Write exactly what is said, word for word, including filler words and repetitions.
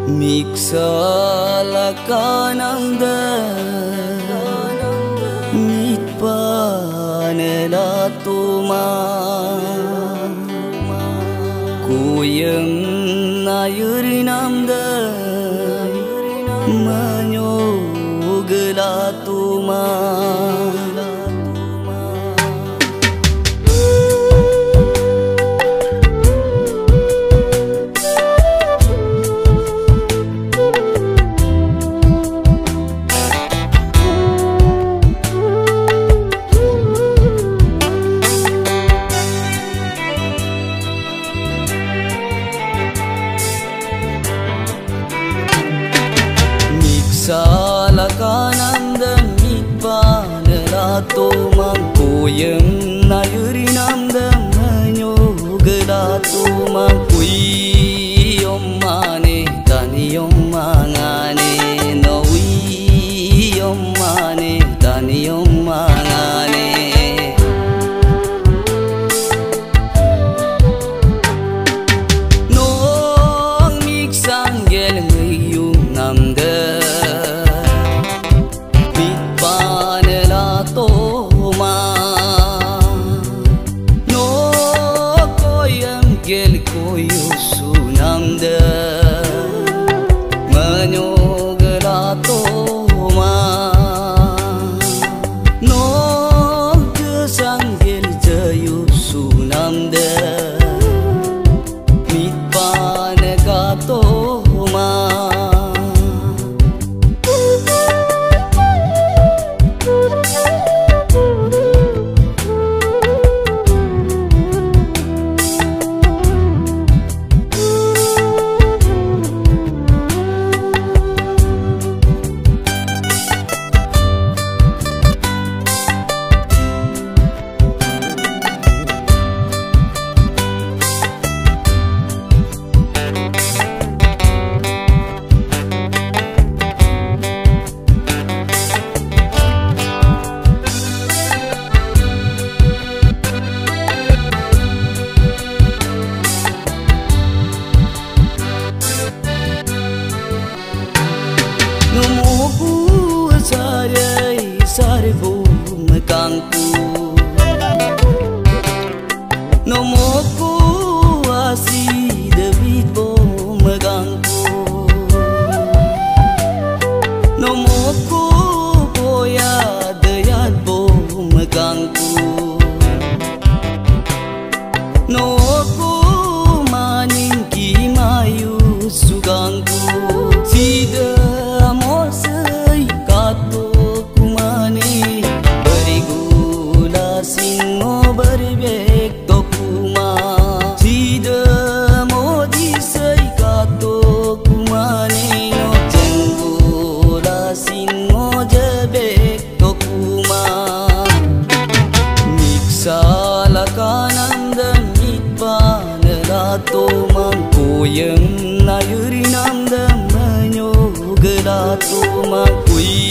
Miksalakananda mitpanelatuma kuyem nayurinamda manyogelatuma Salakananda mitpanelatuma kuyem nayurinamda manyogelatuma kuyommane taniyommangane nowiyommane taniyommangane nong miksanggel ngayunamda gel koyu sunamda manyogelatoma no kesanggel jayu sunamda mitpanegatoma Sarai sarvo mekangku nomoku asi debit bo megangku nomoku boya deyat bo megangku noku maning kimayu sugangku sida amor berbek tokuma sida modi sei kato kumane no jenggola singo jebek tokuma miksalakananda mitpanelatoma kuyem nayurinamda manyogelatoma kuy